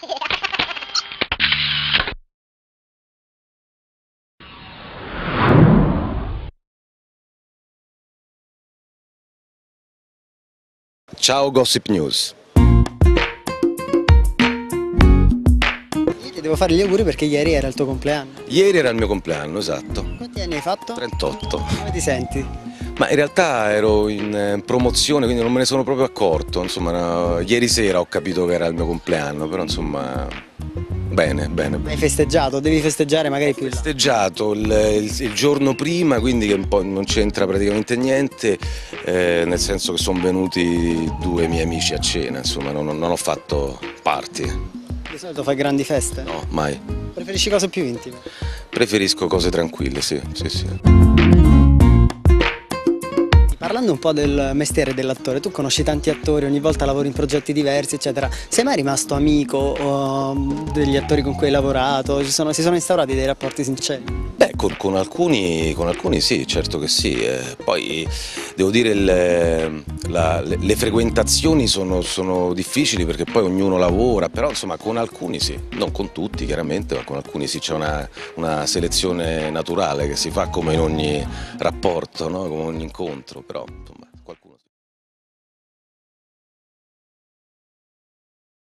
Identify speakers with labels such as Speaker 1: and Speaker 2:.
Speaker 1: Ciao Gossip News.
Speaker 2: Io ti devo fare gli auguri perché ieri era il tuo compleanno.
Speaker 1: Ieri era il mio compleanno, esatto.
Speaker 2: Quanti anni hai fatto?
Speaker 1: 38.
Speaker 2: Come ti senti?
Speaker 1: Ma in realtà ero in promozione, quindi non me ne sono proprio accorto. Insomma, no, ieri sera ho capito che era il mio compleanno, però insomma, bene, bene.
Speaker 2: Hai festeggiato? Devi festeggiare magari più in là.
Speaker 1: Festeggiato il giorno prima, quindi che un po' non c'entra praticamente niente, nel senso che sono venuti due miei amici a cena, insomma, non ho fatto party.
Speaker 2: Di solito fai grandi feste?
Speaker 1: No, mai.
Speaker 2: Preferisci cose più intime?
Speaker 1: Preferisco cose tranquille, sì, sì, sì.
Speaker 2: Parlando un po' del mestiere dell'attore, tu conosci tanti attori, ogni volta lavori in progetti diversi, eccetera. Sei mai rimasto amico degli attori con cui hai lavorato? Si sono instaurati dei rapporti sinceri?
Speaker 1: Beh, con alcuni sì, certo che sì. Poi devo dire le frequentazioni sono difficili perché poi ognuno lavora, però insomma con alcuni sì, non con tutti chiaramente, ma con alcuni sì, c'è una selezione naturale che si fa come in ogni rapporto, no? Come in ogni incontro, però insomma.